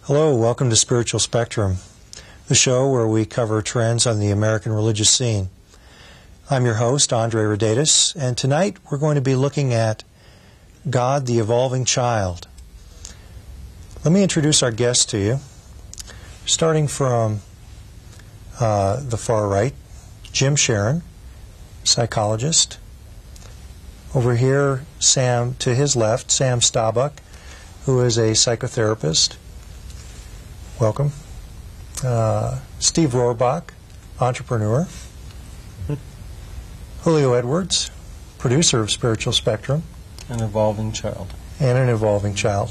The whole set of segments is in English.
Hello, welcome to Spiritual Spectrum, the show where we cover trends on the American religious scene. I'm your host, Radatus, and tonight we're going to be looking at God, the Evolving Child. Let me introduce our guest to you. Starting from the far right, Sharon, psychologist. Over here, to his left, Staubach, who is a psychotherapist. Welcome. Steve Rohrback, entrepreneur. Julio Edwards, producer of Spiritual Spectrum. An evolving child. And an evolving child.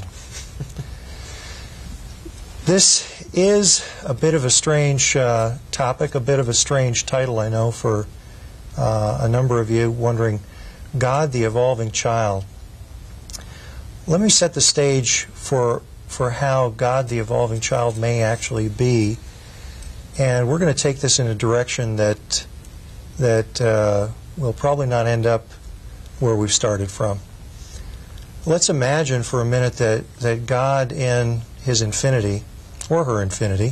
This is a bit of a strange topic, a bit of a strange title, I know, for a number of you wondering, God, the Evolving Child. Let me set the stage for how God, the Evolving Child, may actually be. And we're going to take this in a direction that will probably not end up where we've started from. Let's imagine for a minute that God in His infinity, or her infinity,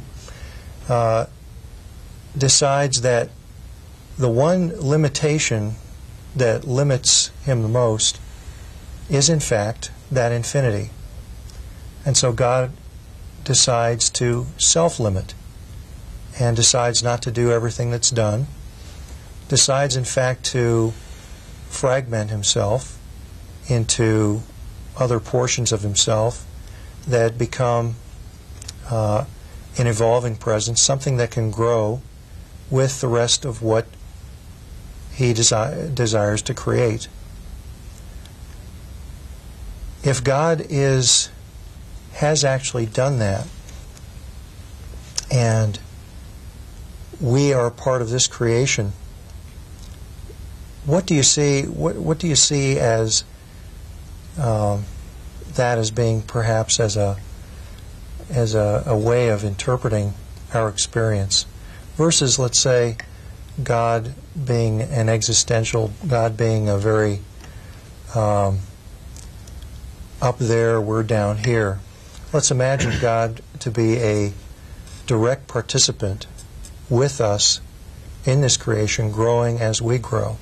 decides that the one limitation that limits Him the most is in fact that infinity. And so God decides to self-limit and decides not to do everything that's done, decides in fact to fragment Himself into other portions of Himself that become an evolving presence, something that can grow with the rest of what He desires to create. If God has actually done that, and we are part of this creation, what do you see? What do you see as that as being perhaps as a way of interpreting our experience, versus, let's say, God being an existential, God being a very up there, we're down here. Let's imagine God to be a direct participant with us in this creation, growing as we grow.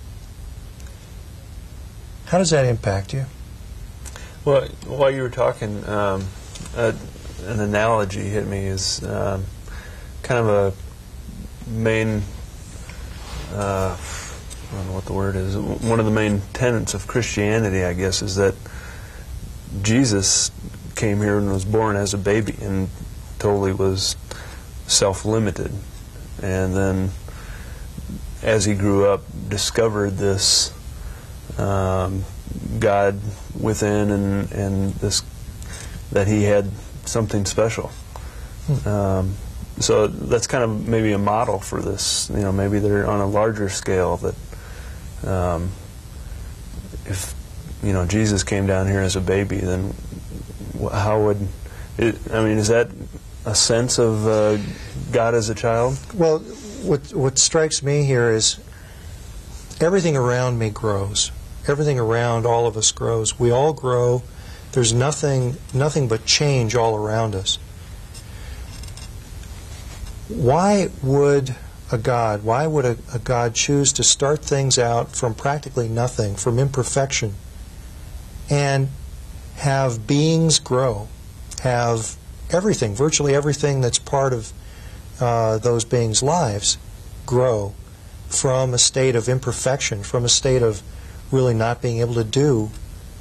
How does that impact you? Well, while you were talking, an analogy hit me as kind of a main, I don't know what the word is, one of the main tenets of Christianity, I guess, is that Jesus came here and was born as a baby and totally was self-limited, and then as he grew up discovered this God within, and this, that he had something special. So that's kind of maybe a model for this. You know, maybe they're on a larger scale, that if Jesus came down here as a baby, then how would it, I mean, is that a sense of God as a child? Well, what strikes me here is everything around me grows. Everything around all of us grows. We all grow. There's nothing but change all around us. Why would a God choose to start things out from practically nothing, from imperfection, and have beings grow, have everything, virtually everything that's part of those beings' lives grow from a state of imperfection, from a state of really not being able to do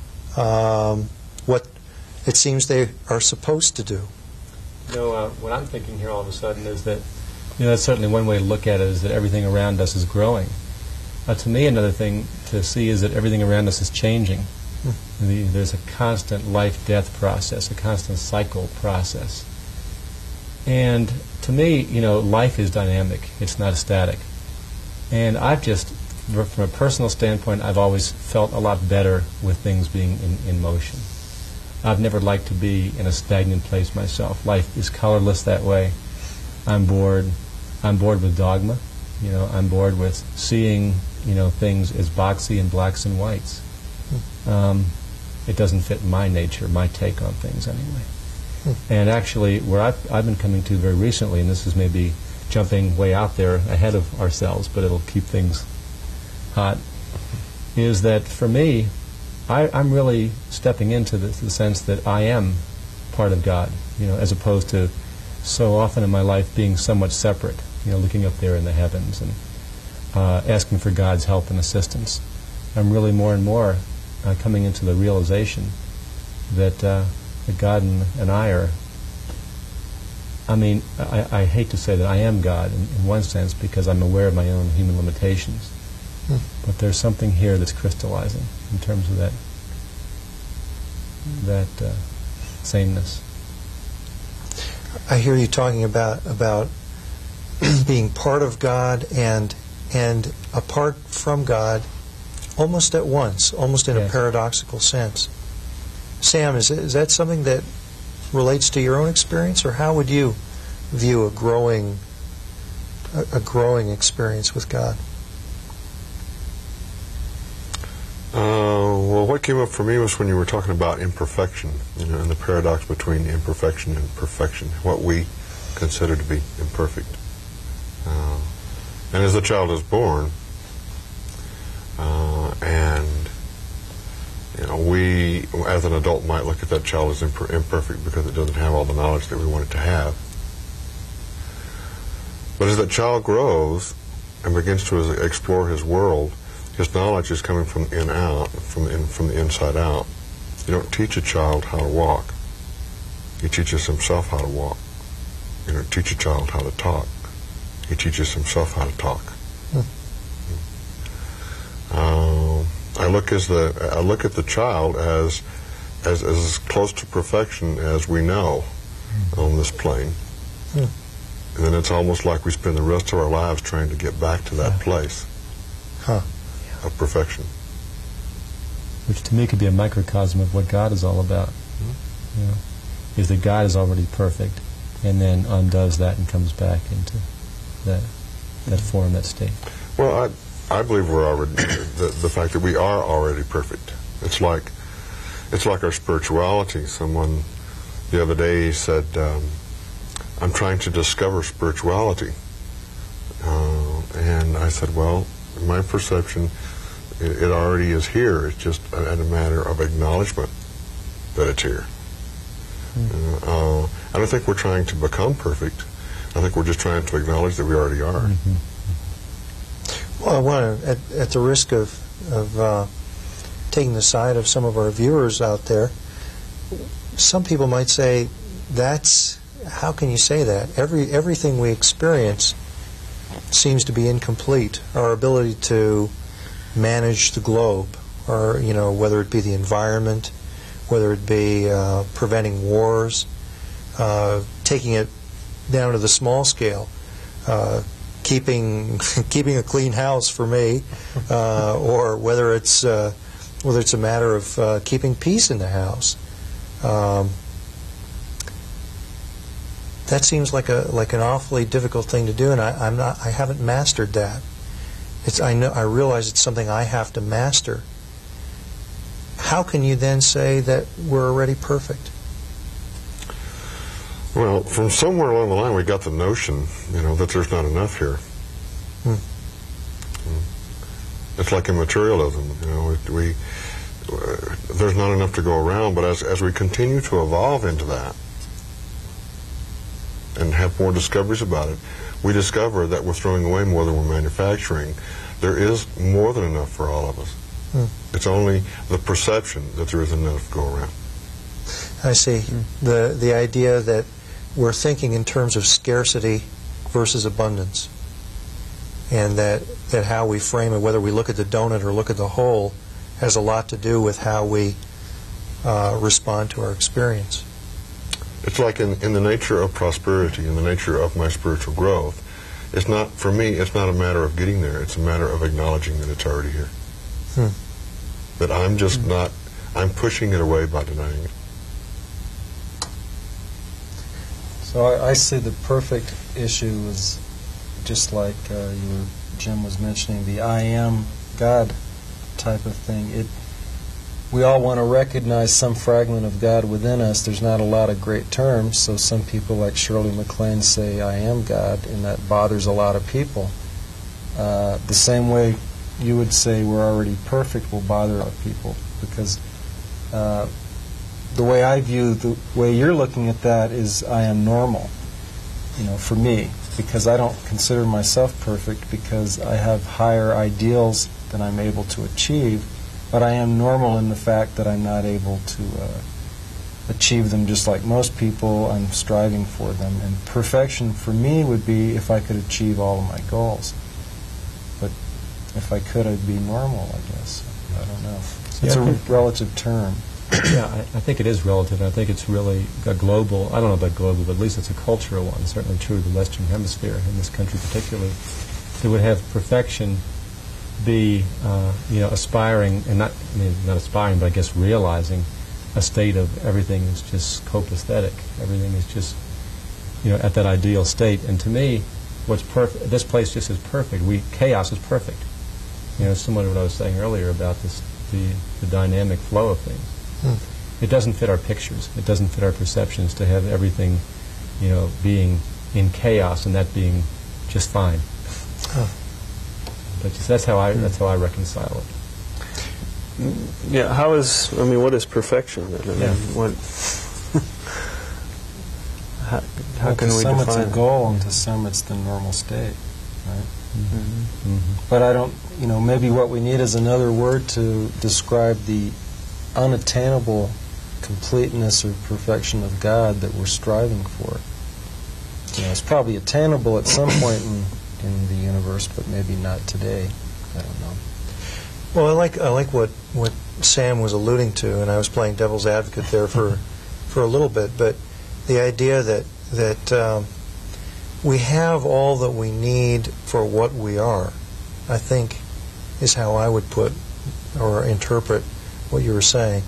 what it seems they are supposed to do? What I'm thinking here all of a sudden is that, that's certainly one way to look at it, is that everything around us is growing. To me, another thing to see is that everything around us is changing. There's a constant life-death process, a constant cycle process. And to me, life is dynamic. It's not static. And I've just, from a personal standpoint, I've always felt a lot better with things being in motion. I've never liked to be in a stagnant place myself. Life is colorless that way. I'm bored. I'm bored with dogma. I'm bored with seeing, things as boxy and blacks and whites. It doesn't fit my nature, my take on things anyway. And actually, where I've been coming to very recently, and this is maybe jumping way out there ahead of ourselves, but it'll keep things hot, is that for me, I'm really stepping into the sense that I am part of God, as opposed to so often in my life being somewhat separate, looking up there in the heavens and asking for God's help and assistance. I'm really more and more coming into the realization that God and I are, I hate to say that I am God in one sense because I'm aware of my own human limitations. But there's something here that's crystallizing in terms of that sameness. I hear you talking about being part of God and apart from God almost at once, almost in a paradoxical sense. Sam, is that something that relates to your own experience, or how would you view a growing experience with God? Well, what came up for me was when you were talking about imperfection, and the paradox between imperfection and perfection, what we consider to be imperfect. And as the child is born, and we, as an adult, might look at that child as imperfect because it doesn't have all the knowledge that we want it to have. But as that child grows and begins to explore his world, his knowledge is coming from in out, from the inside out. You don't teach a child how to walk. He teaches himself how to walk. You don't teach a child how to talk. He teaches himself how to talk. I look at the child as close to perfection as we know on this plane. And then it's almost like we spend the rest of our lives trying to get back to that place of perfection. Which to me could be a microcosm of what God is all about. Is that God is already perfect and then undoes that and comes back into that form, that state. Well, I believe we're already the fact that we are already perfect. It's like our spirituality. Someone the other day said, "I'm trying to discover spirituality," and I said, "Well, in my perception, it already is here. It's just a matter of acknowledgement that it's here." I don't think we're trying to become perfect. I think we're just trying to acknowledge that we already are. Well, I want to, at the risk of taking the side of some of our viewers out there, some people might say, how can you say that? Everything we experience seems to be incomplete. Our ability to manage the globe, or whether it be the environment, whether it be preventing wars, taking it down to the small scale, keeping a clean house for me, or whether it's a matter of keeping peace in the house. That seems like an awfully difficult thing to do, and I haven't mastered that. I realize it's something I have to master. How can you then say that we're already perfect? Well, from somewhere along the line, we got the notion, that there's not enough here. It's like in materialism, there's not enough to go around. But as we continue to evolve into that and have more discoveries about it, we discover that we're throwing away more than we're manufacturing. There is more than enough for all of us. It's only the perception that there isn't enough to go around. I see. The idea that we're thinking in terms of scarcity versus abundance, and that how we frame it, whether we look at the donut or look at the whole, has a lot to do with how we respond to our experience. It's like in the nature of prosperity, in the nature of my spiritual growth, for me, it's not a matter of getting there, it's a matter of acknowledging that it's already here. That I'm just I'm pushing it away by denying it. So I see the perfect issue is just like Jim was mentioning, the I am God type of thing. we all want to recognize some fragment of God within us. There's not a lot of great terms, so some people like Shirley MacLaine say, I am God, and that bothers a lot of people. The same way you would say we're already perfect will bother a lot of people, because the way I view the way you're looking at that is I am normal, for me, because I don't consider myself perfect because I have higher ideals than I'm able to achieve, but I am normal in the fact that I'm not able to achieve them just like most people. I'm striving for them, and perfection for me would be if I could achieve all of my goals. But if I could, I'd be normal, I guess. I don't know. It's a relative term. Yeah, I think it is relative, and I think it's really a global, I don't know about global, but at least it's a cultural one, certainly true of the Western Hemisphere, in this country particularly, that would have perfection be, aspiring, and not aspiring, but I guess realizing a state of everything is just copaesthetic. Everything is just, at that ideal state. And to me, what's perfect, this place just is perfect. Chaos is perfect. Similar to what I was saying earlier about the dynamic flow of things. It doesn't fit our pictures. It doesn't fit our perceptions to have everything, being in chaos and that being just fine. But that's how I reconcile it. Yeah. What is perfection then? What? How can we define it? To some it's a goal, and to some it's the normal state, right? Mm-hmm. Mm-hmm. But I don't, maybe what we need is another word to describe the unattainable completeness or perfection of God that we're striving for. It's probably attainable at some point in the universe, but maybe not today. I don't know. Well, I like what Sam was alluding to, and I was playing devil's advocate there for a little bit, but the idea that we have all that we need for what we are, I think, is how I would put or interpret what you were saying.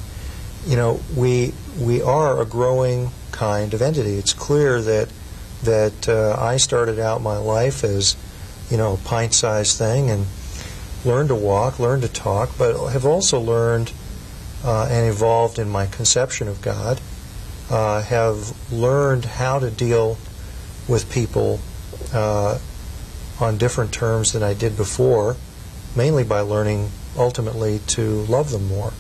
We are a growing kind of entity. It's clear that I started out my life as, a pint-sized thing and learned to walk, learned to talk, but have also learned and evolved in my conception of God, have learned how to deal with people on different terms than I did before, mainly by learning ultimately to love them more.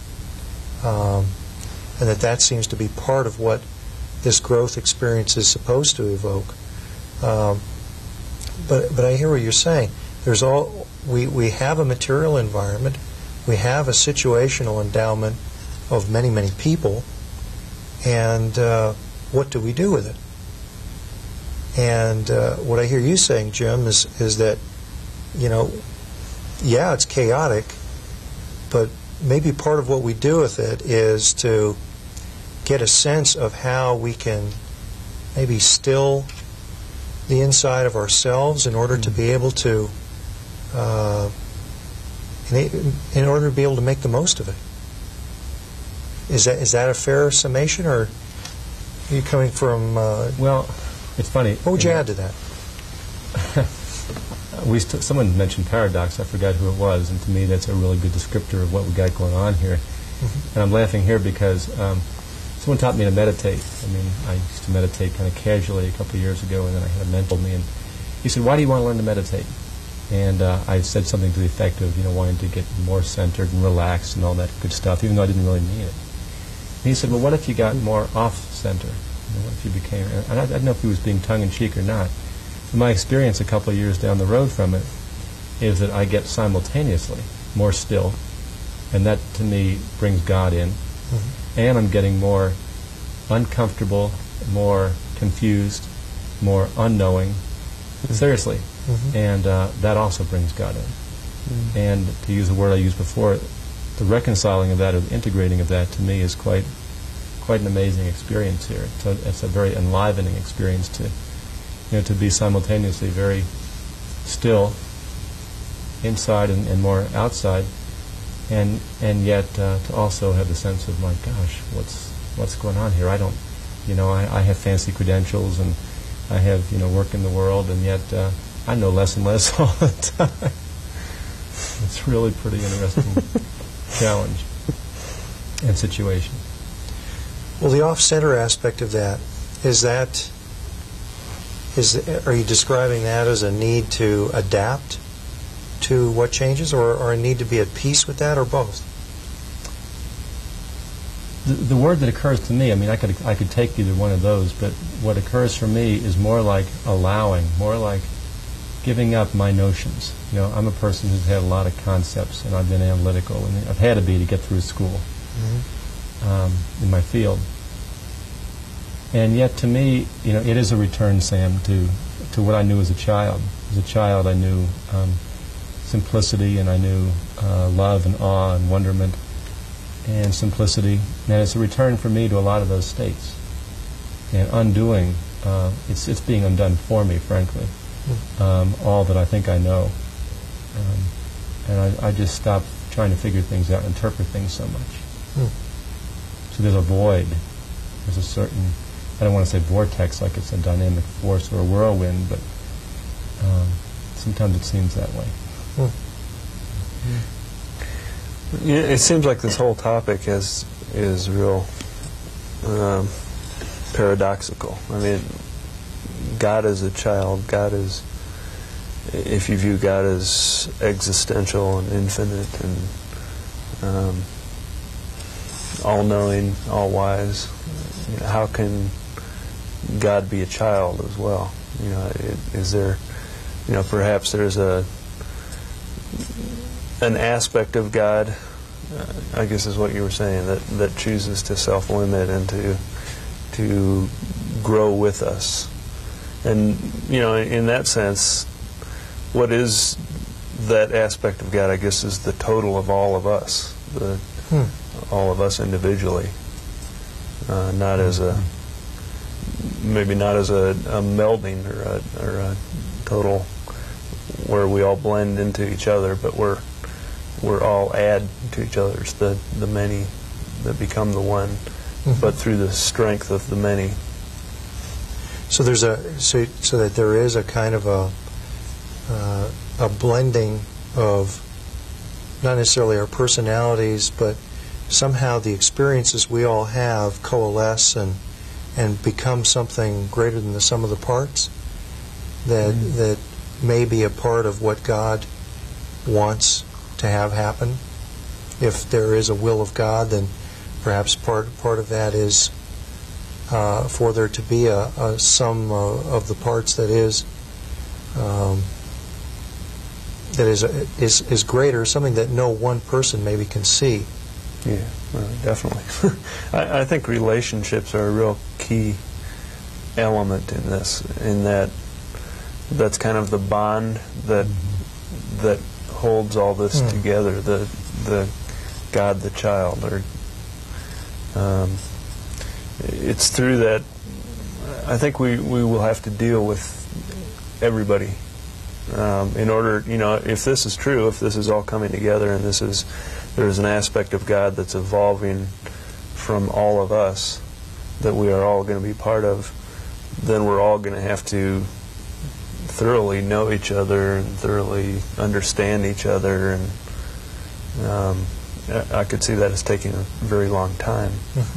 And that seems to be part of what this growth experience is supposed to evoke. But I hear what you're saying. We have a material environment, we have a situational endowment of many, many people, and what do we do with it? And what I hear you saying, Jim, is that, it's chaotic, but maybe part of what we do with it is to get a sense of how we can maybe still the inside of ourselves in order to be able to in order to be able to make the most of it. Is that a fair summation, or are you coming from well, it's funny. What would you add to that? Someone mentioned paradox. I forgot who it was, and to me that's a really good descriptor of what we got going on here. Mm-hmm. And I'm laughing here because someone taught me to meditate. I used to meditate kind of casually a couple of years ago, and then I had a mentor me, and he said, "Why do you want to learn to meditate?" And I said something to the effect of, wanting to get more centered and relaxed and all that good stuff, even though I didn't really mean it. And he said, "Well, what if you got more off-center? What if you became..." And I don't know if he was being tongue-in-cheek or not. My experience a couple of years down the road from it is that I get simultaneously more still, and that to me brings God in, and I'm getting more uncomfortable, more confused, more unknowing, seriously, and that also brings God in. And to use a word I used before, the reconciling of that, or the integrating of that, to me is quite an amazing experience here. So it's a very enlivening experience to be simultaneously very still inside and more outside, and yet to also have the sense of, my gosh, what's going on here? I don't, I have fancy credentials and I have work in the world, and yet I know less and less all the time. It's really pretty interesting challenge. and situation. Well, the off-center aspect of that, are you describing that as a need to adapt to what changes, or a need to be at peace with that, or both? The word that occurs to me, I mean, I could take either one of those, but what occurs for me is more like allowing, more like giving up my notions. You know, I'm a person who's had a lot of concepts, and I've been analytical, and I've had to be to get through school in my field. And yet, to me, you know, it is a return, Sam, to what I knew as a child. As a child, I knew simplicity, and I knew love and awe and wonderment and simplicity. And it's a return for me to a lot of those states. And undoing, it's being undone for me, frankly, all that I think I know. And I just stopped trying to figure things out and interpret things so much. So there's a void. There's a certain, I don't want to say vortex like it's a dynamic force or a whirlwind, but sometimes it seems that way. Yeah, it seems like this whole topic is real paradoxical. I mean, God is a child. God is, if you view God as existential and infinite and all-knowing, all-wise, you know, how can God be a child as well? You know, is there, you know, perhaps there's an aspect of God, I guess is what you were saying, that chooses to self-limit and to grow with us. And, you know, in that sense, what is that aspect of God, I guess, is the total of all of us, all of us individually, not as a, maybe not as a melding or a total where we all blend into each other, but we're all add to each other. It's the many that become the one, but through the strength of the many. So there's so that there is a kind of a blending of not necessarily our personalities, but somehow the experiences we all have coalesce and become something greater than the sum of the parts that may be a part of what God wants to have happen. If there is a will of God, then perhaps part of that is for there to be a sum of the parts that is greater, something that no one person maybe can see. Yeah, definitely. I think relationships are a real key element in this, in that's kind of the bond that holds all this together, the God, the child, or it's through that. I think we will have to deal with everybody in order, you know, if this is true, if this is all coming together, and there's an aspect of God that's evolving from all of us that we are all going to be part of, then we're all going to have to thoroughly know each other and thoroughly understand each other, and I could see that as taking a very long time.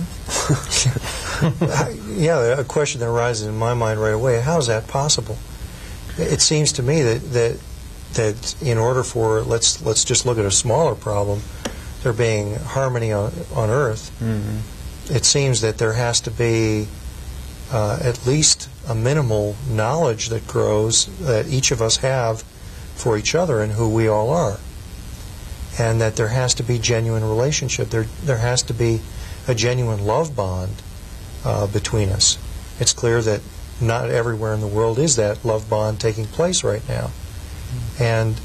Yeah, a question that arises in my mind right away: how is that possible? It seems to me that in order for let's just look at a smaller problem, there being harmony on Earth, it seems that there has to be at least a minimal knowledge that grows, that each of us have for each other and who we all are, and that there has to be genuine relationship. There has to be a genuine love bond between us. It's clear that not everywhere in the world is that love bond taking place right now. And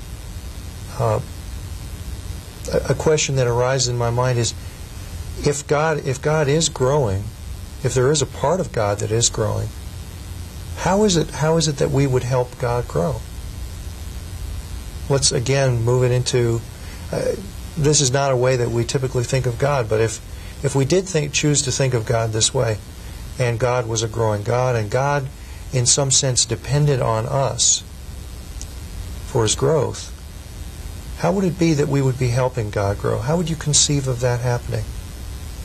a question that arises in my mind is, if God is growing, if there is a part of God that is growing, how is it that we would help God grow? Let's again move it into this is not a way that we typically think of God, but if we did choose to think of God this way, and God was a growing God, and God in some sense depended on us for His growth, how would it be that we would be helping God grow? How would you conceive of that happening?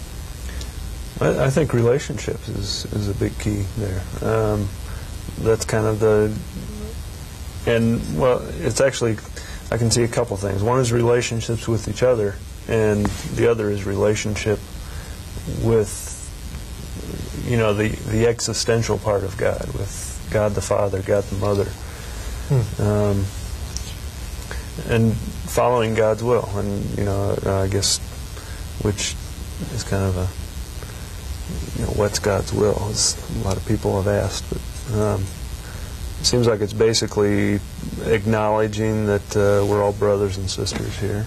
I think relationships is a big key there. That's kind of it's actually, I can see a couple things. One is relationships with each other, and the other is relationship with, the existential part of God, with God the Father, God the Mother. And following God's will, and I guess, which is kind of what's God's will? As a lot of people have asked, but it seems like it's basically acknowledging that we're all brothers and sisters here,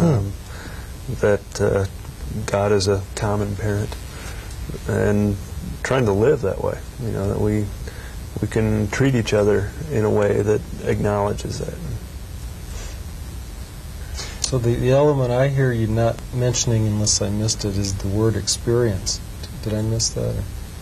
that God is a common parent, and trying to live that way. That we can treat each other in a way that acknowledges that. So the element I hear you not mentioning, unless I missed it, is the word experience. Did I miss that?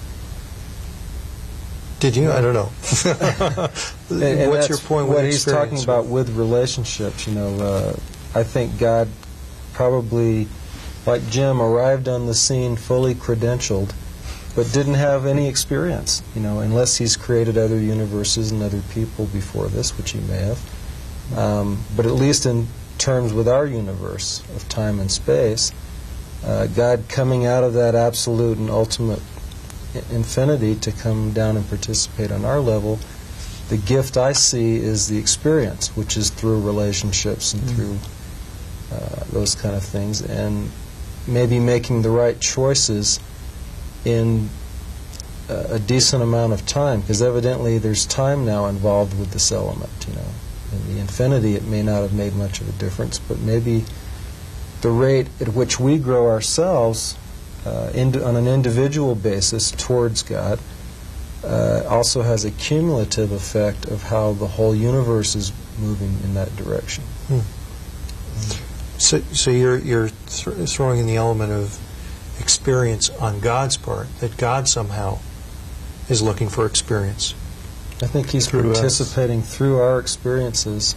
Did you? I don't know. And What's your point with what he's talking experience? about with relationships? I think God probably, like Jim, arrived on the scene fully credentialed, but didn't have any experience, unless he's created other universes and other people before this, which he may have. But at least in terms with our universe of time and space, God coming out of that absolute and ultimate infinity to come down and participate on our level, the gift I see is the experience, which is through relationships and through those kind of things, and maybe making the right choices in a decent amount of time, because evidently there's time now involved with this element. In the infinity it may not have made much of a difference, but maybe the rate at which we grow ourselves on an individual basis towards God also has a cumulative effect of how the whole universe is moving in that direction. So you're throwing in the element of experience on God's part, that God somehow is looking for experience. I think he's participating through our experiences,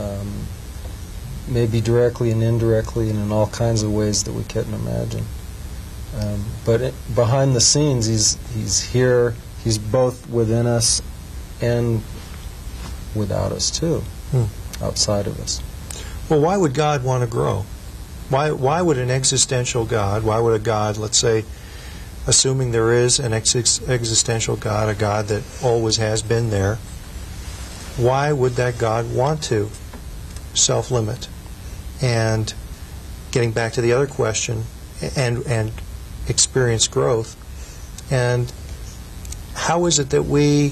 maybe directly and indirectly and in all kinds of ways that we couldn't imagine. But behind the scenes, he's here. He's both within us and without us too, outside of us. Well, why would God want to grow? Why would an existential God, why would a God, let's say, assuming there is an existential God, a God that always has been there, why would that God want to self-limit? And getting back to the other question, and experience growth, and how is it that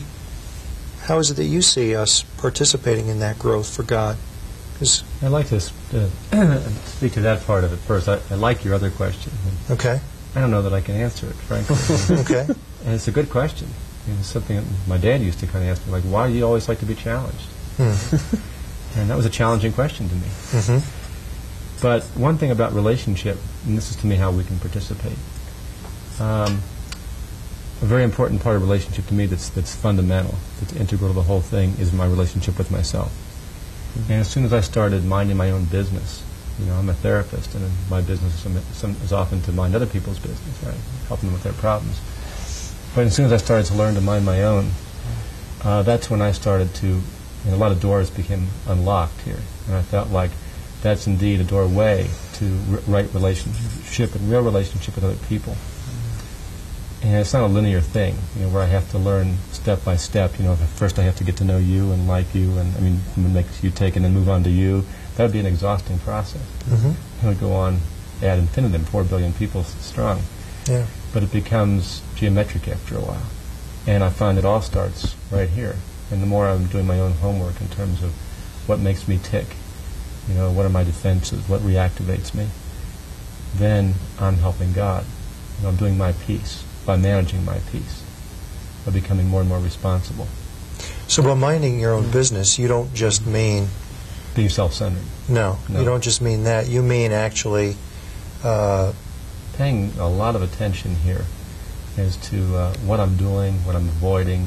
you see us participating in that growth for God? I'd like to speak to that part of it first. I like your other question. Okay. I don't know that I can answer it, frankly. Okay. And it's a good question. It's something that my dad used to kind of ask me, like, why do you always like to be challenged? And that was a challenging question to me. But one thing about relationship, and this is to me how we can participate, a very important part of relationship to me that's fundamental, that's integral to the whole thing, is my relationship with myself. And as soon as I started minding my own business, I'm a therapist, and my business is often to mind other people's business, right? Helping them with their problems. But as soon as I started to learn to mind my own, that's when I started to, a lot of doors became unlocked here. And I felt like that's indeed a doorway to right relationship and real relationship with other people. And it's not a linear thing, where I have to learn step by step. First I have to get to know you and like you, and make you take and then move on to you. That would be an exhausting process. It would go on ad infinitum, 4 billion people strong. Yeah. But it becomes geometric after a while. And I find it all starts right here. And the more I'm doing my own homework in terms of what makes me tick, what are my defenses, what reactivates me, then I'm helping God. I'm doing my piece by managing my piece, by becoming more and more responsible. So by minding your own business, you don't just mean being self-centered. No, you don't just mean that. You mean actually paying a lot of attention here as to what I'm doing, what I'm avoiding,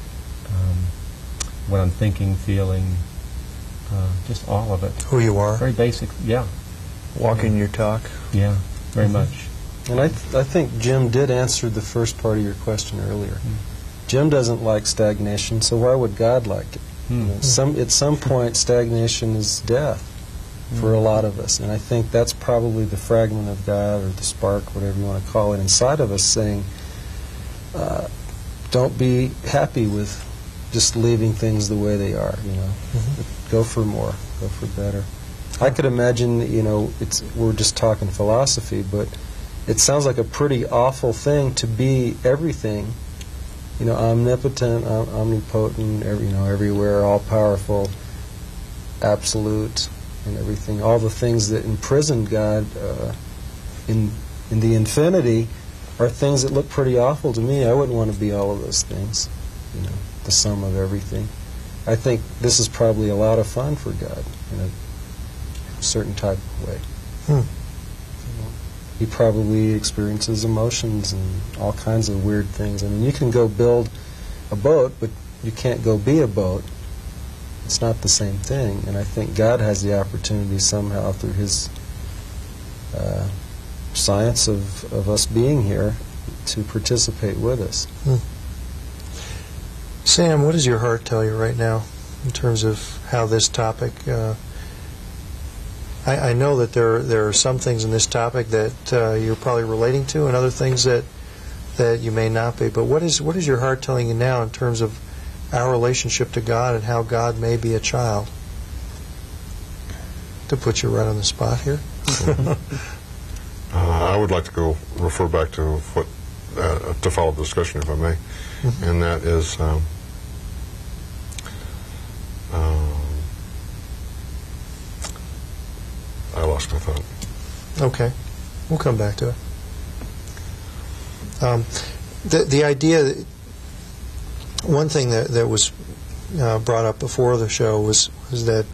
what I'm thinking, feeling, just all of it. Who you are. Very basic, yeah. Walking your talk. Yeah, very much. And I think Jim did answer the first part of your question earlier. Jim doesn't like stagnation, so why would God like it? You know, at some point, stagnation is death for a lot of us. And I think that's probably the fragment of God, or the spark, whatever you want to call it, inside of us saying, don't be happy with just leaving things the way they are, you know. Go for more, go for better. I could imagine, you know, we're just talking philosophy, but it sounds like a pretty awful thing to be everything, you know, omnipotent, omnipotent, everywhere, all-powerful, absolute, and everything. All the things that imprison God in the infinity are things that look pretty awful to me. I wouldn't want to be all of those things, you know, the sum of everything. I think this is probably a lot of fun for God in a certain type of way. You know, he probably experiences emotions and all kinds of weird things. I mean, you can go build a boat, but you can't go be a boat. It's not the same thing. And I think God has the opportunity somehow through his science of us being here to participate with us. Sam, what does your heart tell you right now in terms of how this topic... I know that there are some things in this topic that you're probably relating to, and other things that you may not be. But what is your heart telling you now in terms of our relationship to God and how God may be a child? To put you right on the spot here. I would like to go refer back to what to follow the discussion, if I may, and that is I lost my thought. Okay, we'll come back to it. The idea, one thing that was brought up before the show was that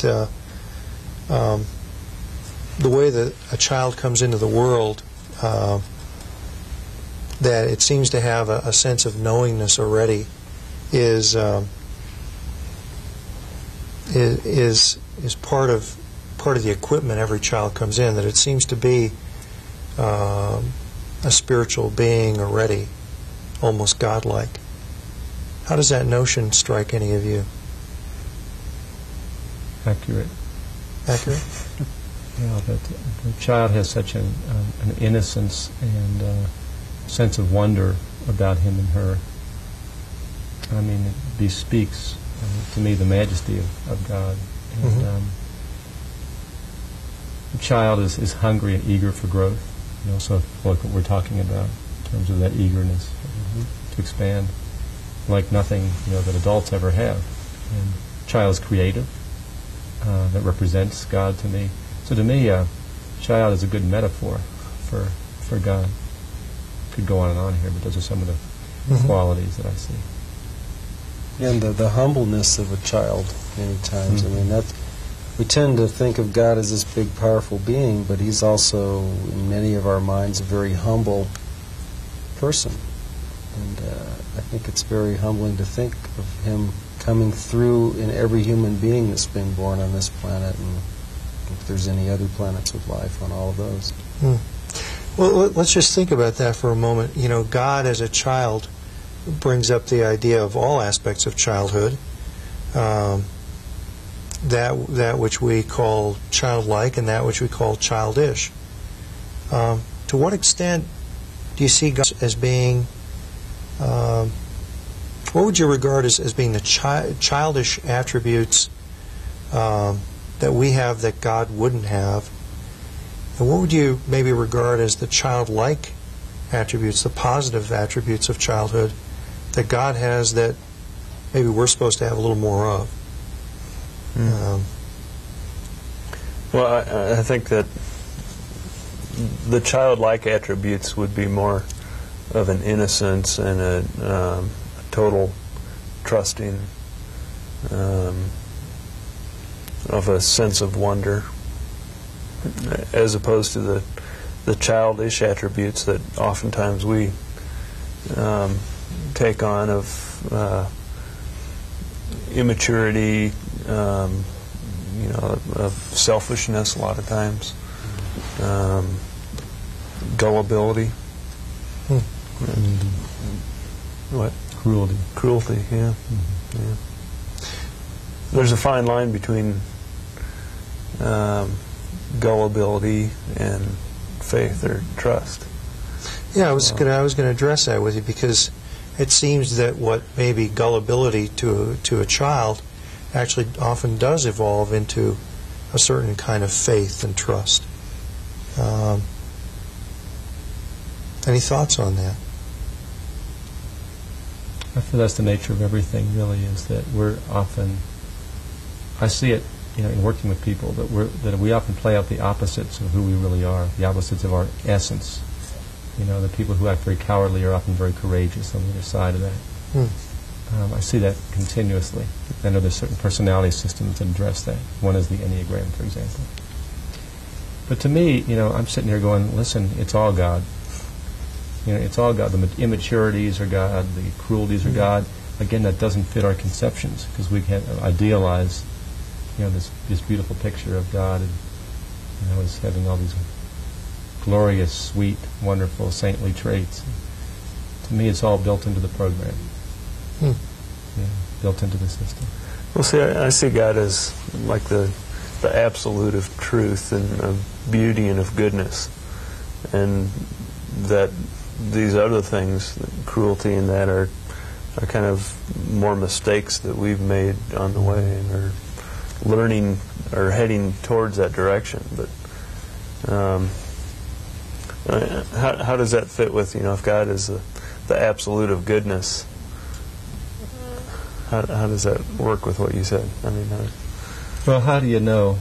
the way that a child comes into the world, that it seems to have a sense of knowingness already, is part of the equipment every child comes in. That it seems to be a spiritual being already, almost godlike. How does that notion strike any of you? Accurate. Accurate? Yeah, that the child has such an innocence and sense of wonder about him and her. I mean, it bespeaks to me the majesty of God. And the child is hungry and eager for growth. You know, so like what we're talking about in terms of that eagerness to expand, like nothing that adults ever have. And the child is creative. That represents God to me. So to me, child is a good metaphor for God. Could go on and on here, but those are some of the qualities that I see. And the humbleness of a child many times. I mean, we tend to think of God as this big, powerful being, but he's also, in many of our minds, a very humble person. And I think it's very humbling to think of him coming through in every human being that's been born on this planet, and if there's any other planets with life on all of those. Well, let's just think about that for a moment. You know, God as a child brings up the idea of all aspects of childhood, that which we call childlike and that which we call childish. To what extent do you see God as being, what would you regard as being the childish attributes that we have that God wouldn't have? And what would you maybe regard as the childlike attributes, the positive attributes of childhood that God has that maybe we're supposed to have a little more of? Well, I think that the childlike attributes would be more of an innocence and a total trusting, of a sense of wonder, as opposed to the childish attributes that oftentimes we take on of immaturity, of selfishness a lot of times. gullibility. And what? Cruelty. Cruelty, yeah. Yeah. There's a fine line between gullibility and faith or trust. Yeah, I was going to address that with you, because it seems that what may be gullibility to a child actually often does evolve into a certain kind of faith and trust. Any thoughts on that? I feel that's the nature of everything, really, is that we're often, I see it, in working with people, that we often play out the opposites of who we really are, the opposites of our essence. The people who act very cowardly are often very courageous on the other side of that. I see that continuously. I know there's certain personality systems that address that. One is the Enneagram, for example. But to me, I'm sitting here going, listen, it's all God. It's all God. The immaturities are God. The cruelties are God. Again, that doesn't fit our conceptions, because we can't idealize, this beautiful picture of God as having all these glorious, sweet, wonderful, saintly traits. To me, it's all built into the program. Built into the system. Well, see, I see God as like the absolute of truth and of beauty and of goodness, and that these other things, cruelty and that, are kind of more mistakes that we've made on the way and are learning or heading towards that direction. But how does that fit with, if God is the absolute of goodness? How does that work with what you said? Well, how do you know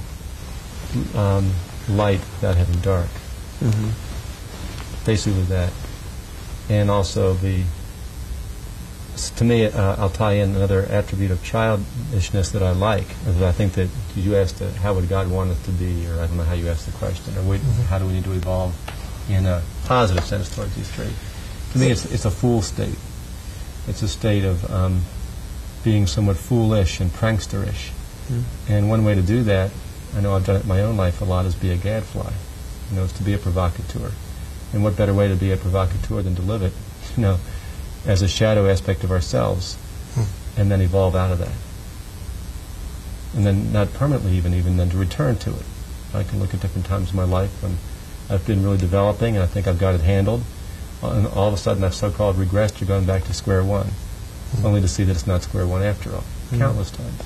light without having dark? Basically that. And also to me, I'll tie in another attribute of childishness that I like. I think that you asked how would God want us to be, or I don't know how you asked the question, or how do we need to evolve in a positive sense towards these traits. To me, it's a fool state. It's a state of being somewhat foolish and pranksterish. And one way to do that, I know I've done it in my own life a lot, is be a gadfly. Is to be a provocateur. And what better way to be a provocateur than to live it, as a shadow aspect of ourselves, and then evolve out of that. And then not permanently even then to return to it. I can look at different times in my life when I've been really developing and I think I've got it handled, and all of a sudden I've so-called regressed or gone back to square one, only to see that it's not square one after all, countless times.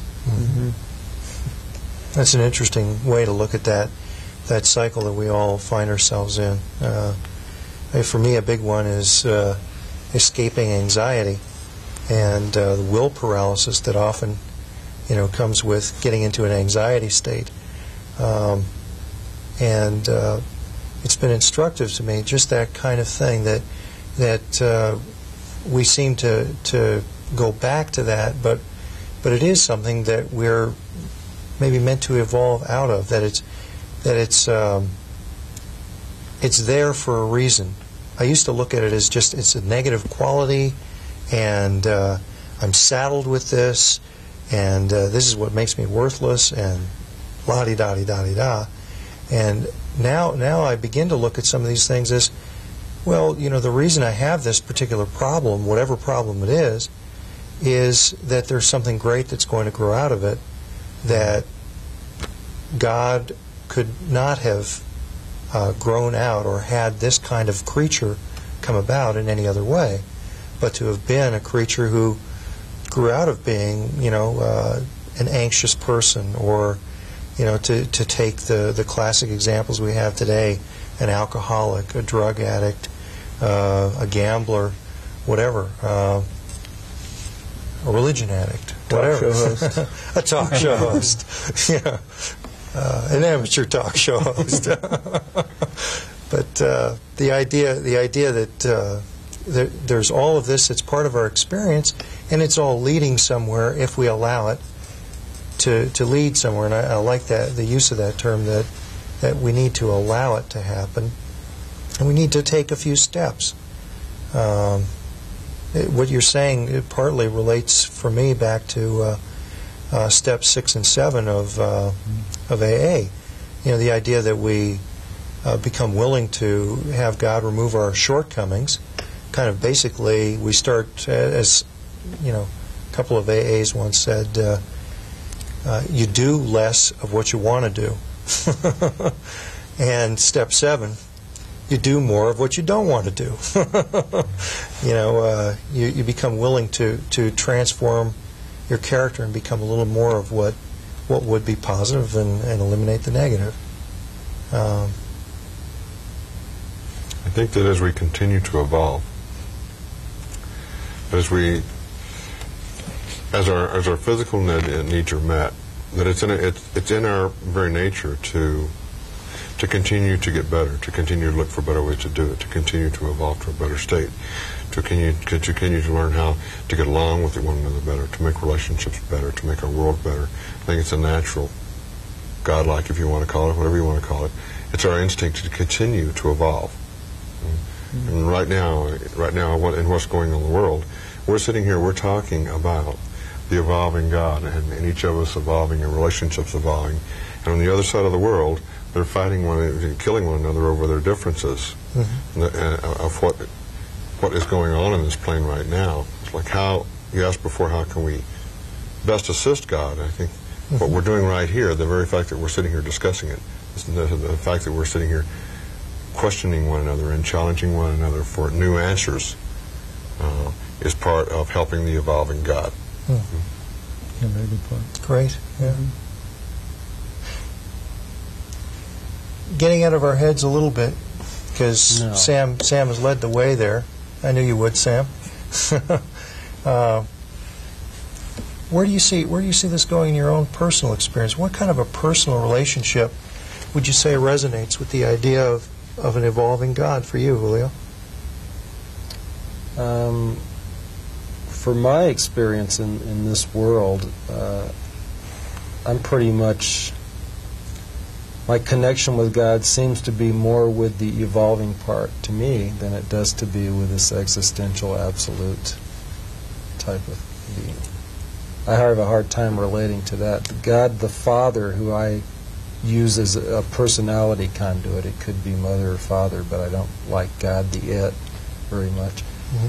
That's an interesting way to look at that cycle that we all find ourselves in. For me, a big one is escaping anxiety and the will paralysis that often, comes with getting into an anxiety state. And it's been instructive to me, just that kind of thing, that we seem to go back to that, but it is something that we're maybe meant to evolve out of. It's there for a reason. I used to look at it as just it's a negative quality, and I'm saddled with this, and this is what makes me worthless, and la-di-da-di-da-di-da. And now I begin to look at some of these things as, well, the reason I have this particular problem, whatever problem it is that there's something great that's going to grow out of it that God could not have grown out or had this kind of creature come about in any other way, but to have been a creature who grew out of being, an anxious person, or, to take the classic examples we have today, an alcoholic, a drug addict, a gambler, whatever, a religion addict, whatever. A talk show host. Yeah. An amateur talk show host. But the idea that there's all of this that's part of our experience, and it's all leading somewhere if we allow it to lead somewhere. And I like the use of that term, that we need to allow it to happen, and we need to take a few steps. What you're saying, it partly relates for me back to steps 6 and 7 of AA. The idea that we become willing to have God remove our shortcomings, kind of basically we start, as a couple of AAs once said, you do less of what you want to do. And step 7, you do more of what you don't want to do. You become willing to transform your character and become a little more of what would be positive and eliminate the negative. I think that as we continue to evolve, as our physical needs are met, that it's in our very nature to continue to get better, to continue to look for better ways to do it, to continue to evolve to a better state, to continue to learn how to get along with one another better, to make relationships better, to make our world better. I think it's a natural, godlike, if you want to call it, whatever you want to call it. It's our instinct to continue to evolve. And right now, what's going on in the world, we're sitting here, we're talking about the evolving God, and each of us evolving, and relationships evolving. And on the other side of the world, they're fighting killing one another over their differences of what is going on in this plane right now. It's like how, you asked before, how can we best assist God? I think what we're doing right here, the very fact that we're sitting here discussing it, the fact that we're sitting here questioning one another and challenging one another for new answers is part of helping the evolving God. Yeah, very good point. Great. Yeah. Getting out of our heads a little bit, because Sam has led the way there. I knew you would, Sam. Where do you see this going in your own personal experience? What kind of a personal relationship would you say resonates with the idea of an evolving God for you, Julio? For my experience in this world, I'm pretty much, my connection with God seems to be more with the evolving part to me than it does to be with this existential absolute type of being. I have a hard time relating to that. God the Father, who I use as a personality conduit, it could be mother or father, but I don't like God the it very much.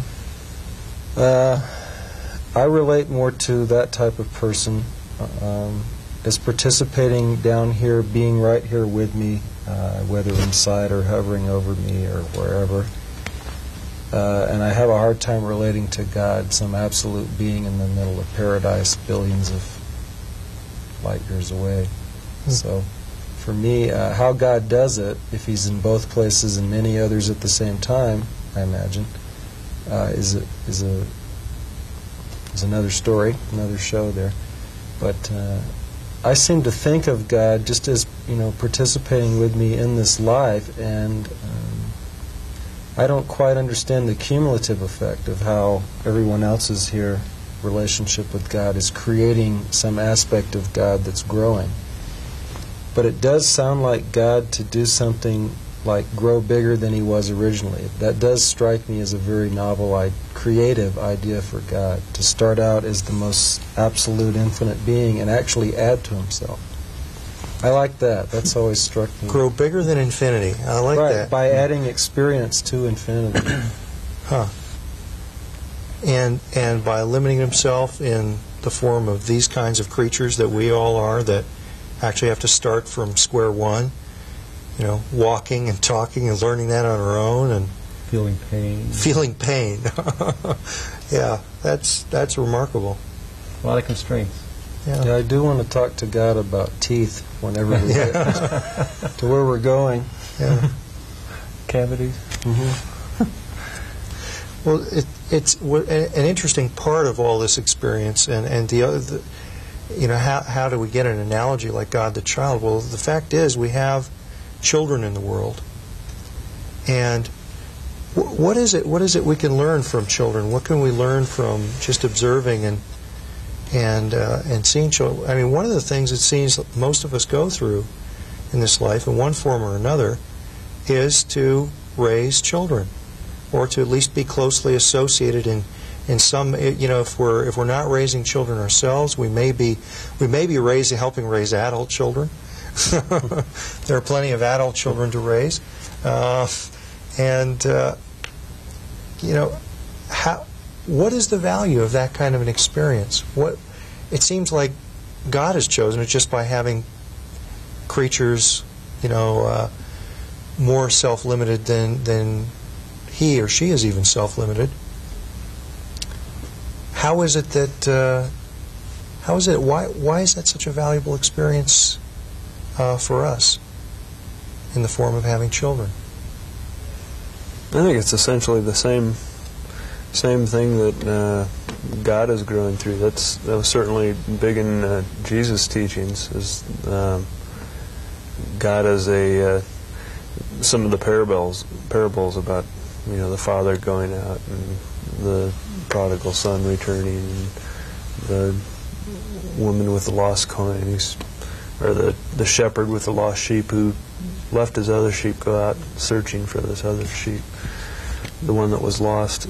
I relate more to that type of person as participating down here, being right here with me, whether inside or hovering over me or wherever. And I have a hard time relating to God, some absolute being in the middle of paradise, billions of light years away. So for me, how God does it, if He's in both places and many others at the same time, I imagine, is another story, another show there. But I seem to think of God just as, participating with me in this life, and I don't quite understand the cumulative effect of how everyone else's here relationship with God is creating some aspect of God that's growing. But it does sound like God to do something like grow bigger than He was originally. That does strike me as a very novel, creative idea for God, to start out as the most absolute infinite being and actually add to Himself. I like that. That's always struck me. Grow bigger than infinity. I like that. By adding experience to infinity. And by limiting Himself in the form of these kinds of creatures that we all are, that actually have to start from square one, walking and talking and learning that on our own, and feeling pain. Feeling pain. Yeah, that's remarkable. A lot of constraints. Yeah, I do want to talk to God about teeth whenever we get to where we're going. Yeah. Cavities. Well, it's an interesting part of all this experience, and the other, how do we get an analogy like God the child? Well, the fact is we have children in the world, and what is it we can learn from children? What can we learn from just observing and seeing children? I mean, one of the things it seems most of us go through in this life, in one form or another, is to raise children, or to at least be closely associated in some. If we're not raising children ourselves, we may be helping raise adult children. There are plenty of adult children to raise. What is the value of that kind of an experience? It seems like God has chosen it just by having creatures, more self-limited than he or she is even self-limited. How is it that? Why is that such a valuable experience for us in the form of having children? I think it's essentially the same thing that God is growing through. That was certainly big in Jesus' teachings. Is God as some of the parables about the father going out and the prodigal son returning, and the woman with the lost coin, or the shepherd with the lost sheep who left his other sheep go out searching for this other sheep, the one that was lost.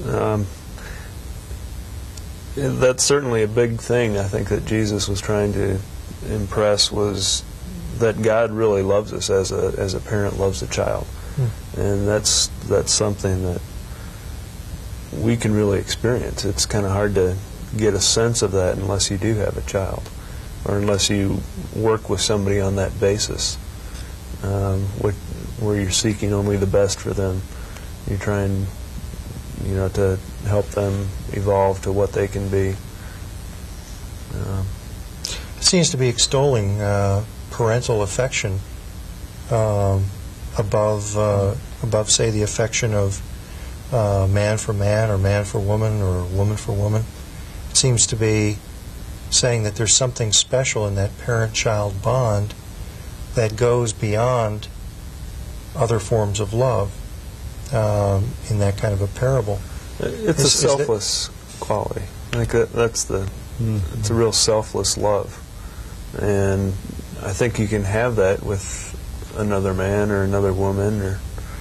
That's certainly a big thing, I think, that Jesus was trying to impress, was that God really loves us as a parent loves a child. And that's something that we can really experience. It's kind of hard to get a sense of that unless you do have a child, or unless you work with somebody on that basis, where you're seeking only the best for them. You're trying, to help them evolve to what they can be. It seems to be extolling parental affection above, say, the affection of man for man, or man for woman, or woman for woman. It seems to be saying that there's something special in that parent-child bond that goes beyond other forms of love in that kind of a parable. It's a selfless quality. I think that's it's a real selfless love. And I think you can have that with another man or another woman,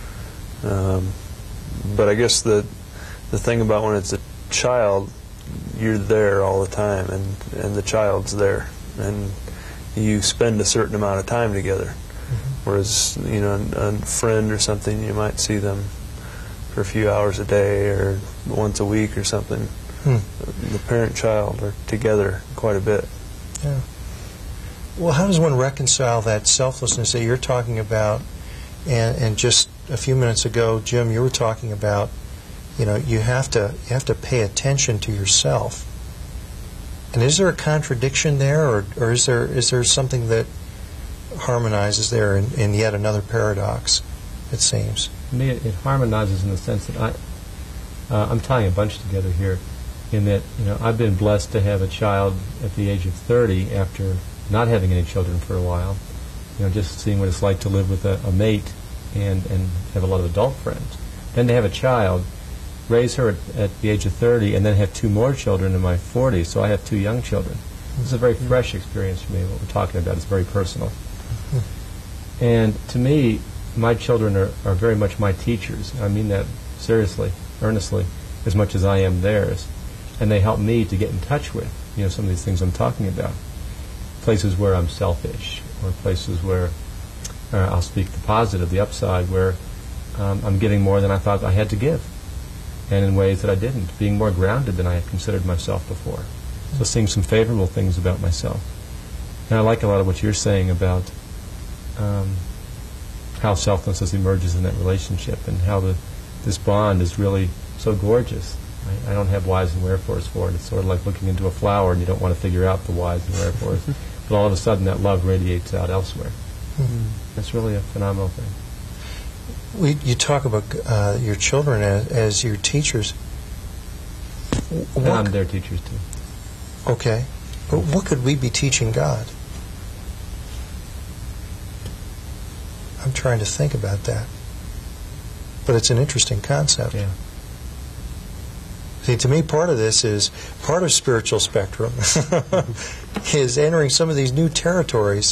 but I guess the thing about when it's a child, you're there all the time, and the child's there, and you spend a certain amount of time together. Whereas, a friend or something, you might see them for a few hours a day or once a week or something. The parent-child are together quite a bit. Yeah. Well, how does one reconcile that selflessness that you're talking about? And just a few minutes ago, Jim, you were talking about, you have to pay attention to yourself. And is there a contradiction there, or is there something that harmonizes there in yet another paradox, it seems? To me, it harmonizes in the sense that I'm tying a bunch together here, in that I've been blessed to have a child at the age of 30 after not having any children for a while. Just seeing what it's like to live with a mate and have a lot of adult friends. Then to have a child, raise her at the age of 30, and then have two more children in my 40s, so I have two young children. This is a very fresh experience for me. What we're talking about is very personal. And to me, my children are very much my teachers. I mean that seriously, earnestly, as much as I am theirs. And they help me to get in touch with, some of these things I'm talking about. Places where I'm selfish, or places where I'll speak the positive, the upside, where I'm giving more than I thought I had to give, and in ways that I didn't, being more grounded than I had considered myself before. So seeing some favorable things about myself. And I like a lot of what you're saying about how selflessness emerges in that relationship, and how this bond is really so gorgeous. I don't have whys and wherefores for it. It's sort of like looking into a flower and you don't want to figure out the whys and wherefores. But all of a sudden that love radiates out elsewhere. It's really a phenomenal thing. You talk about your children as your teachers. And I'm their teachers too. Okay. But what could we be teaching God? I'm trying to think about that. But it's an interesting concept. Yeah. See, to me, part of this is part of spiritual spectrum is entering some of these new territories.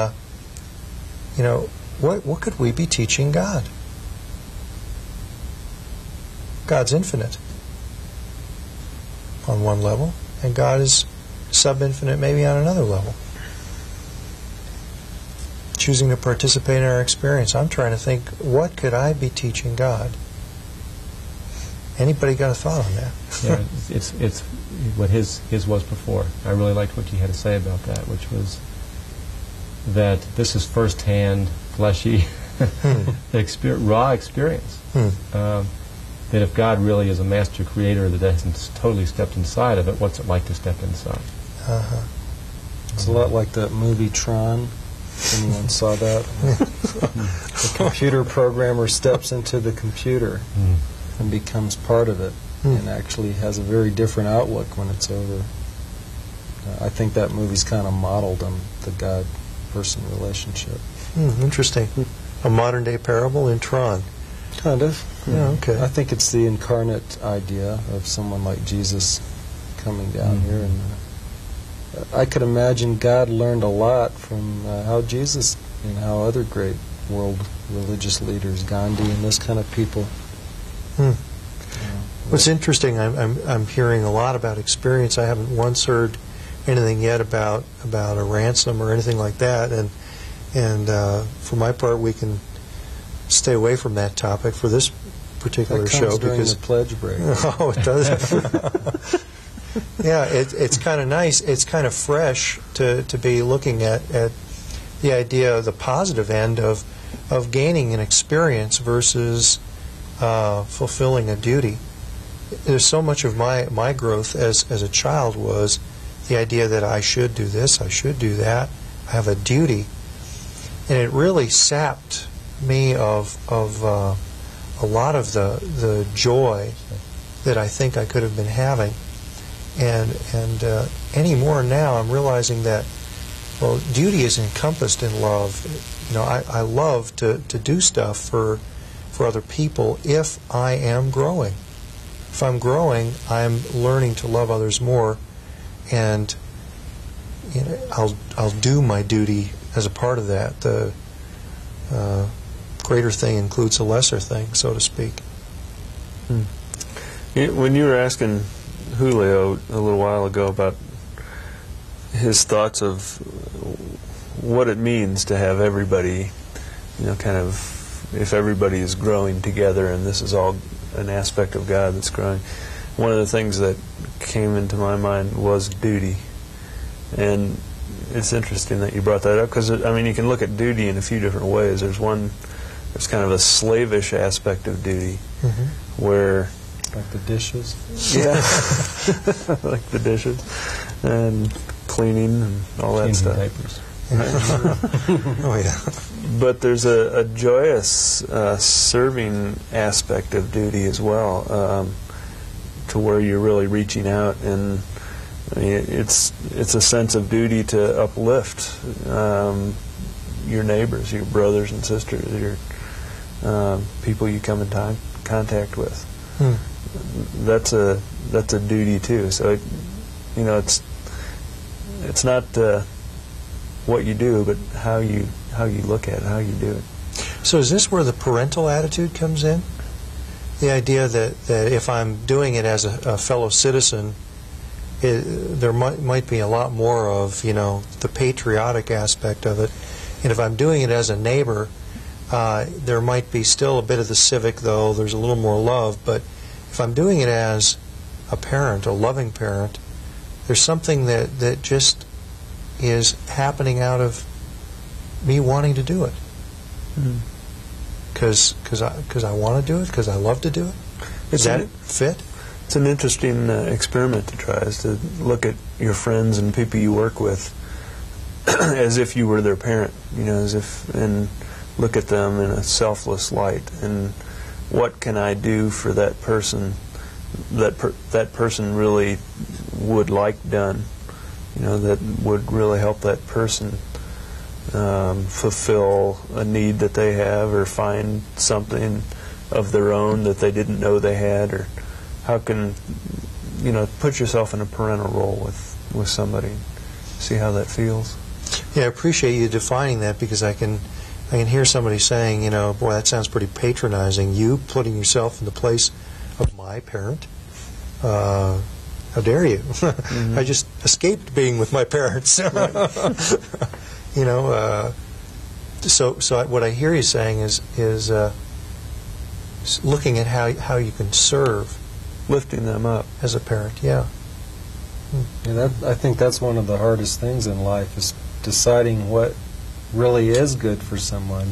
What could we be teaching God? God's infinite on one level, and God is sub-infinite maybe on another level. choosing to participate in our experience. I'm trying to think, what could I be teaching God? Anybody got a thought on that? Yeah, it's what his was before. I really liked what you had to say about that, which was that this is first-hand, fleshy, raw experience. That if God really is a master creator that hasn't totally stepped inside of it, what's it like to step inside? It's a lot like that movie Tron. Anyone saw that? The computer programmer steps into the computer and becomes part of it, and actually has a very different outlook when it's over. I think that movie's kind of modeled on the God-person relationship. Interesting. A modern-day parable in Tron. Kind of. Yeah, okay. I think it's the incarnate idea of someone like Jesus coming down here, and I could imagine God learned a lot from how Jesus and how other great world religious leaders, Gandhi and this kind of people. What's interesting, I'm hearing a lot about experience. I haven't once heard anything yet about a ransom or anything like that, and for my part, we can stay away from that topic for this particular show because the pledge break. Oh, it does. Yeah, it's kind of nice. It's kind of fresh to be looking at the idea of the positive end of gaining an experience versus fulfilling a duty. There's so much of my growth as a child was the idea that I should do this, I should do that, I have a duty, and it really sapped me of a lot of the joy that I think I could have been having. And anymore now, I'm realizing that, well, duty is encompassed in love. You know, I love to do stuff for other people if I am growing. If I'm growing, I'm learning to love others more, and you know, I'll do my duty as a part of that. The greater thing includes a lesser thing, so to speak. When you were asking Julio a little while ago about his thoughts of what it means to have everybody, you know, kind of, if everybody is growing together and this is all an aspect of God that's growing, one of the things that came into my mind was duty. And it's interesting that you brought that up, because, I mean, you can look at duty in a few different ways. There's kind of a slavish aspect of duty, where... Like the dishes? Yeah. Like the dishes. And cleaning and all that stuff. Diapers. Oh, yeah. But there's a joyous serving aspect of duty as well, to where you're really reaching out, and I mean, it's a sense of duty to uplift your neighbors, your brothers and sisters, your people you come in contact with. That's a duty too. So you know, it's not what you do, but how you look at it, how you do it. So is this where the parental attitude comes in? The idea that if I'm doing it as a fellow citizen, there might be a lot more of, you know, the patriotic aspect of it. And if I'm doing it as a neighbor, there might be still a bit of the civic, though. There's a little more love. But if I'm doing it as a parent, a loving parent, there's something that just is happening out of me wanting to do it. Because I want to do it, because I love to do it. Does that fit? It's an interesting experiment to try, is to look at your friends and people you work with as if you were their parent, you know, and look at them in a selfless light, and what can I do for that person that person really would like done, you know, that would really help that person fulfill a need that they have, or find something of their own that they didn't know they had, or how can, you know, put yourself in a parental role with somebody, see how that feels. Yeah, I appreciate you defining that, because I can hear somebody saying, you know, boy, that sounds pretty patronizing. You putting yourself in the place of my parent? How dare you? I just escaped being with my parents. You know, So what I hear you saying is looking at how you can serve, lifting them up as a parent. Yeah. Yeah, I think that's one of the hardest things in life, is deciding what really is good for someone,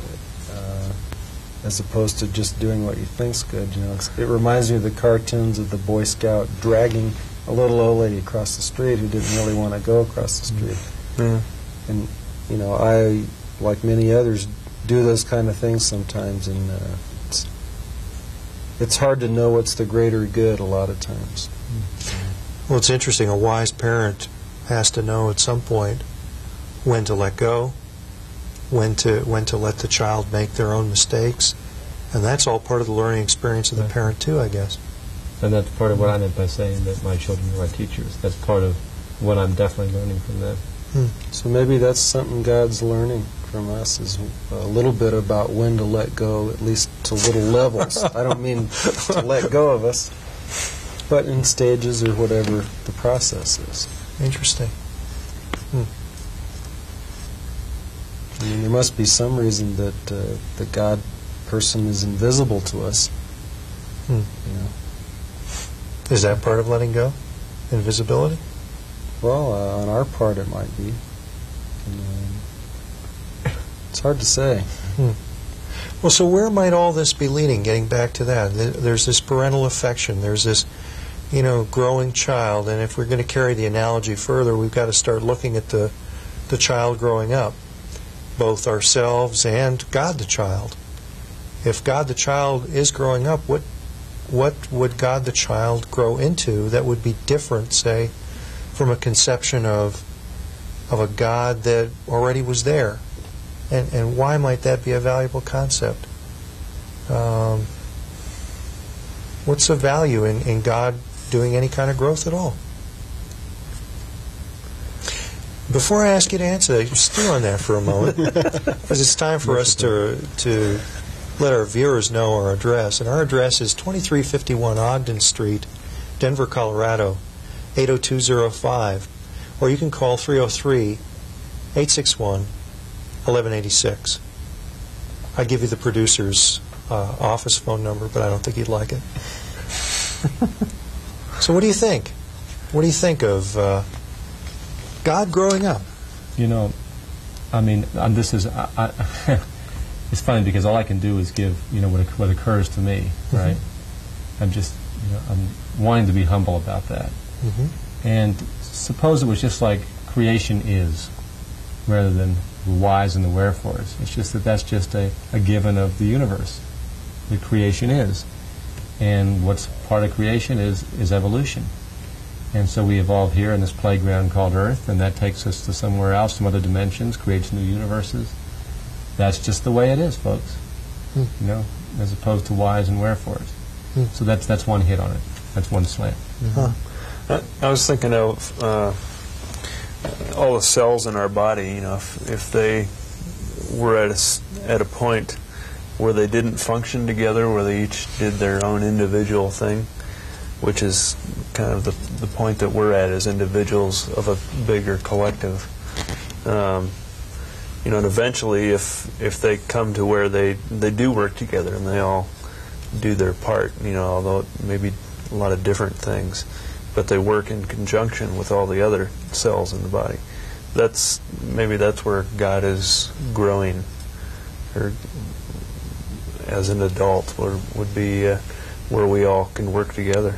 as opposed to just doing what you think's good. It reminds me of the cartoons of the Boy Scout dragging a little old lady across the street who didn't really want to go across the street. And I, like many others, do those kind of things sometimes, and it's hard to know what's the greater good a lot of times. Well, it's interesting. A wise parent has to know at some point when to let go, when to let the child make their own mistakes, and that's all part of the learning experience of the parent too, I guess. And that's part of what I meant by saying that my children are my teachers. That's part of what I'm definitely learning from them. So maybe that's something God's learning from us, is a little bit about when to let go, at least to little levels. I don't mean to let go of us, but in stages or whatever the process is. Interesting. I mean, there must be some reason that the God person is invisible to us. Is that part of letting go? Invisibility? Well, on our part it might be. It's hard to say. Well, so where might all this be leading? Getting back to that, there's this parental affection. There's this, growing child, and if we're going to carry the analogy further, we've got to start looking at the child growing up, both ourselves and God the child. If God the child is growing up, what would God the child grow into that would be different, say, from a conception of a God that already was there? And why might that be a valuable concept? What's the value in God doing any kind of growth at all? Before I ask you to answer that, you stew on that for a moment, because it's time for us to let our viewers know our address. And our address is 2351 Ogden Street, Denver, Colorado, 80205. Or you can call 303-861-1186. I give you the producer's office phone number, but I don't think he'd like it. So what do you think? What do you think of God growing up? This is... it's funny because all I can do is give, what occurs to me, right? I'm just, I'm wanting to be humble about that. And suppose it was just like creation is, rather than the whys and the wherefores. It's just that's just a given of the universe. The creation is. And what's part of creation is evolution. And so we evolve here in this playground called Earth, and that takes us to somewhere else, some other dimensions, creates new universes. That's just the way it is, folks. As opposed to whys and wherefores. So that's one hit on it. That's one slant. I was thinking of all the cells in our body. If they were at a point where they didn't function together, where they each did their own individual thing, which is kind of the point that we're at as individuals of a bigger collective. And eventually, if they come to where they do work together and they all do their part, although it may be a lot of different things, but they work in conjunction with all the other cells in the body. Maybe that's where God is growing, or as an adult, would be where we all can work together.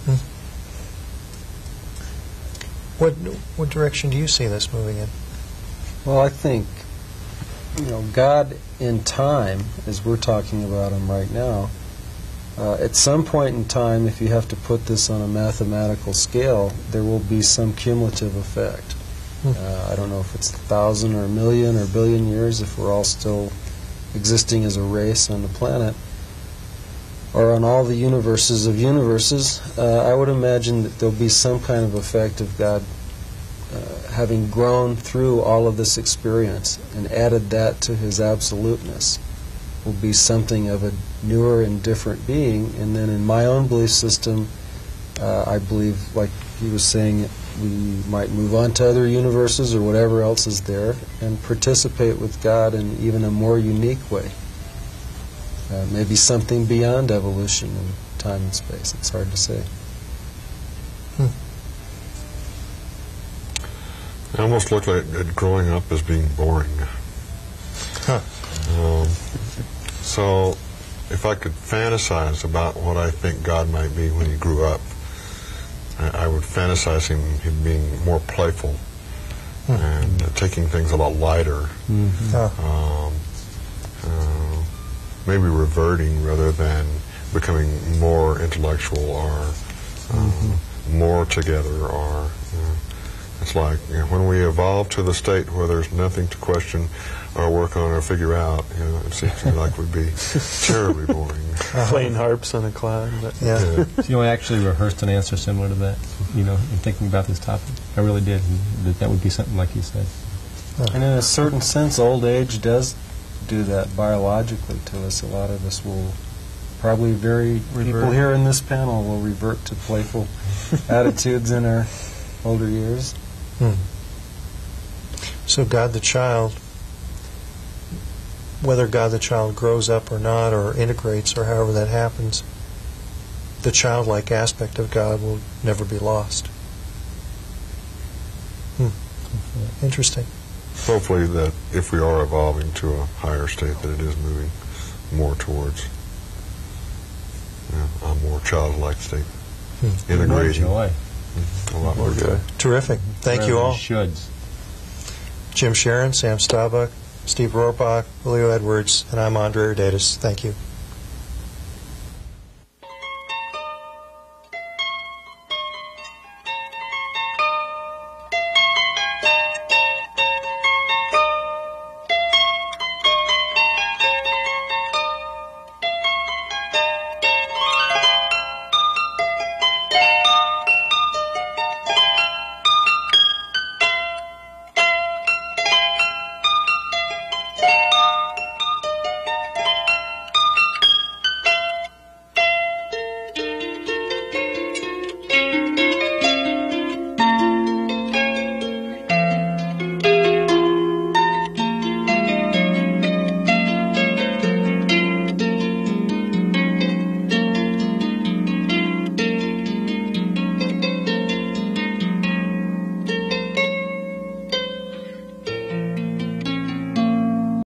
What direction do you see this moving in? Well, I think, God in time, as we're talking about him right now, at some point in time, if you have to put this on a mathematical scale, there will be some cumulative effect. I don't know if it's 1,000 or 1,000,000 or 1,000,000,000 years, if we're all still existing as a race on the planet, or on all the universes of universes. I would imagine that there'll be some kind of effect of God having grown through all of this experience and added that to his absoluteness. Will be something of a newer and different being. And then in my own belief system, I believe, like he was saying, we might move on to other universes or whatever else is there and participate with God in even a more unique way. Maybe something beyond evolution and time and space. It's hard to say. I almost look at growing up as being boring. So if I could fantasize about what I think God might be when he grew up, I would fantasize him being more playful and taking things a lot lighter. Maybe reverting rather than becoming more intellectual or more together. Or it's like when we evolve to the state where there's nothing to question or work on or figure out, it seems to me like would be terribly boring. Playing harps on a cloud. Yeah. So, I actually rehearsed an answer similar to that, in thinking about this topic. I really did. That would be something like you said. And in a certain sense, old age does do that biologically to us. A lot of us will probably people here in this panel will revert to playful attitudes in our older years. So God the child, whether God the child grows up or not, or integrates, or however that happens, the childlike aspect of God will never be lost. Interesting. Hopefully that if we are evolving to a higher state, that it is moving more towards a more childlike state. Integrating. More joy. A lot more joy. Terrific. Thank you all. Shoulds. Jim Sharon, Sam Staubach, Steve Rohrback, Julio Edwards, and I'm Andre Radatus. Thank you.